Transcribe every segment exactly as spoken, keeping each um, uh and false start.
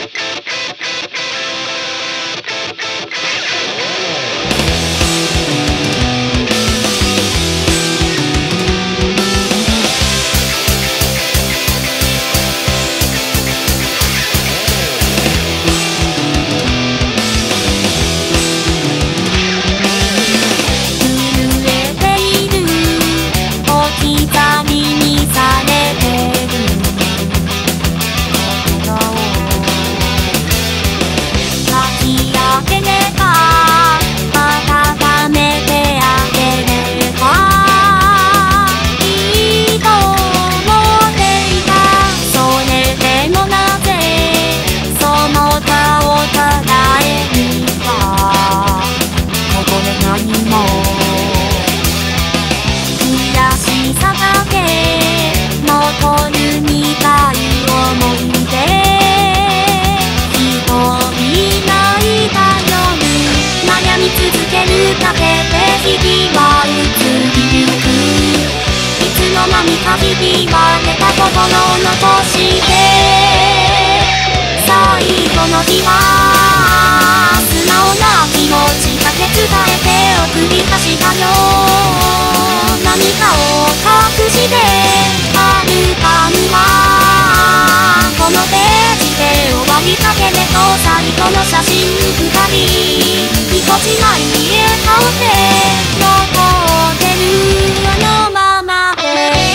日々は出た心を残して最後の日は素直な気持ちだけ伝えて送り出したよ。何かを隠してあるかにはこのページで終わりかけでと最後の写真二人ぎこちない笑顔で残ってるあのままで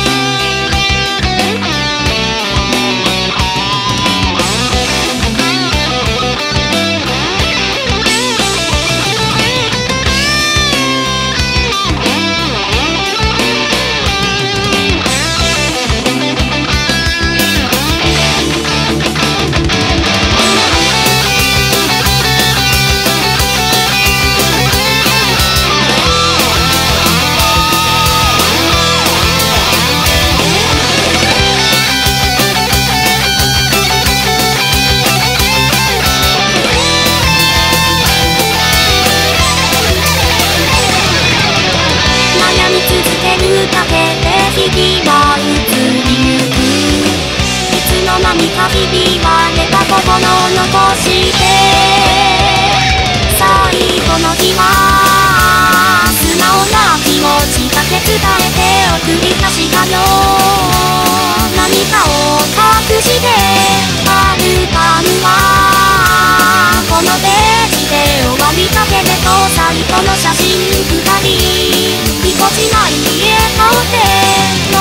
何か日々は出た心を残して最後の日は素直な気持ちだけ伝えて送り出したよ。何かを隠してあるかにはこのページで終わりかけでと最後の写真二人ぎこちない笑顔で